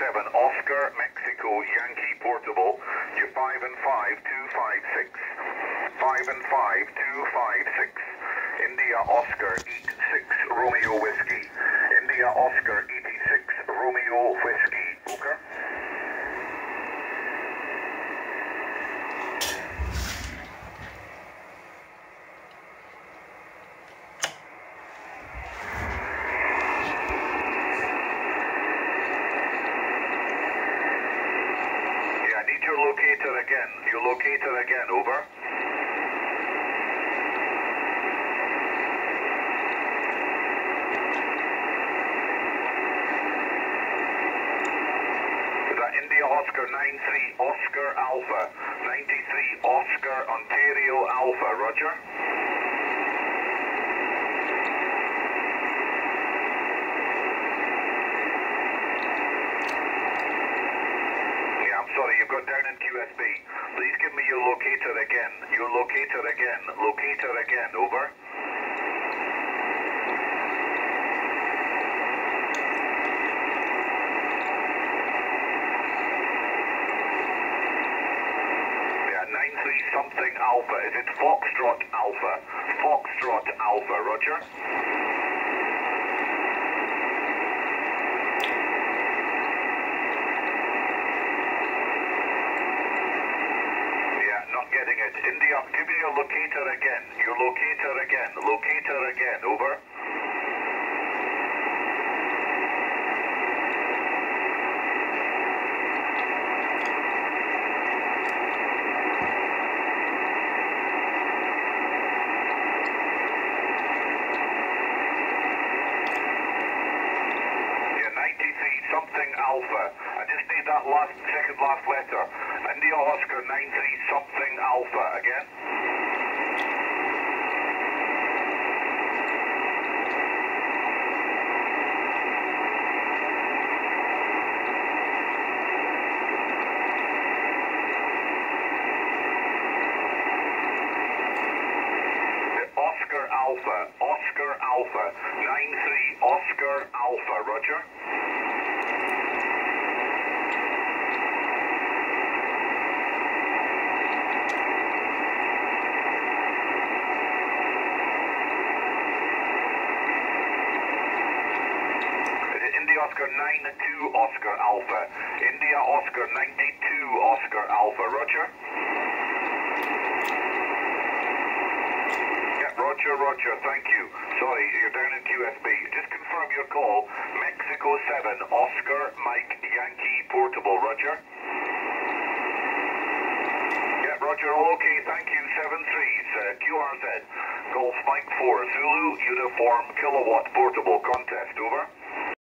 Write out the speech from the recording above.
7 Oscar, Mexico, Yankee Portable. You 5 and 5, 256. 5 and 5, 256. India Oscar, 86 Romeo Whiskey. India Oscar, 86 Romeo Whiskey. Over. Your locator again. Your locator again. Over. Is that India Oscar 93 Oscar Alpha 93 Oscar Ontario Alpha? Roger. Sorry, you've got down in QSB. Please give me your locator again. Your locator again. Locator again. Over. Yeah, 93 something Alpha. Is it Foxtrot Alpha? Foxtrot Alpha. Roger. Getting it. India, give me your locator again. Your locator again. Locator again. Over. Yeah, 93 something Alpha. I just need that second last letter. India Oscar 93 something Alpha again. Oscar Alpha, Oscar Alpha, 93 Oscar Alpha, Roger. Oscar 92 Oscar Alpha. India Oscar 92 Oscar Alpha. Roger. Yeah, Roger, Roger. Thank you. Sorry, you're down in QSB. Just confirm your call. Mexico 7 Oscar Mike Yankee Portable. Roger. Yeah, Roger. All okay. Thank you. 73's QRZ Golf Mike 4 Zulu Uniform Kilowatt Portable Contest. Over.